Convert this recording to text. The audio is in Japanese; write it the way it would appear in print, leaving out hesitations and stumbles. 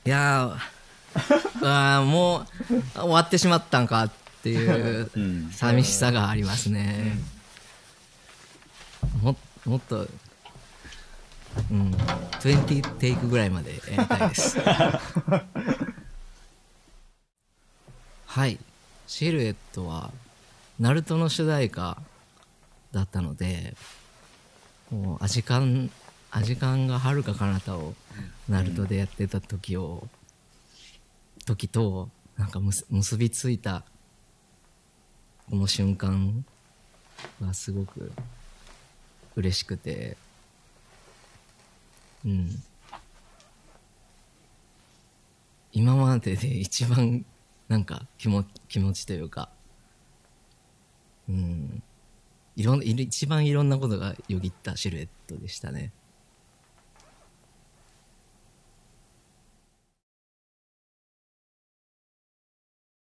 いやもう終わってしまったんかっていう寂しさがありますね。もっと、20テイクぐらいまでやりたいです。はい、シルエットはナルトの主題歌だったので、もうアジカンが遥か彼方をナルトでやってた時となんか結びついたこの瞬間がすごく嬉しくて、今までで一番なんか気持ちというか、一番いろんなことがよぎったシルエットでしたね。